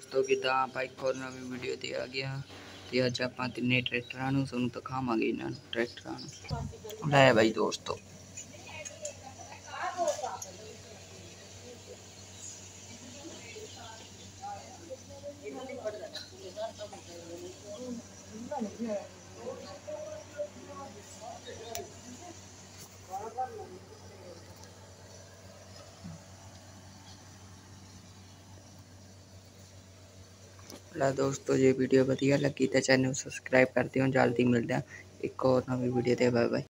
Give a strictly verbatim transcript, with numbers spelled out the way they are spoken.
दोस्तों किदा ਆਪਾਂ ਇੱਕ ਹੋਰ ਨਵੀਂ ਵੀਡੀਓ ਤੇ ਆ ਗਿਆ ਤੇ ਅੱਜ ਆਪਾਂ ਤਿੰਨੇ ਟਰੈਕਟਰਾਂ ਨੂੰ ਤੁਹਾਨੂੰ ਦਿਖਾਵਾਂਗੇ ਇਹਨਾਂ ਨੂੰ ਟਰੈਕਟਰਾਂ ਨੂੰ ਲੈ ਬਾਈ ਦੋਸਤੋ दोस्तों ये वीडियो बढ़िया लगी तो चैनल सब्सक्राइब कर दियो। जल्दी मिलते हैं एक और नवी वीडियो। Bye bye.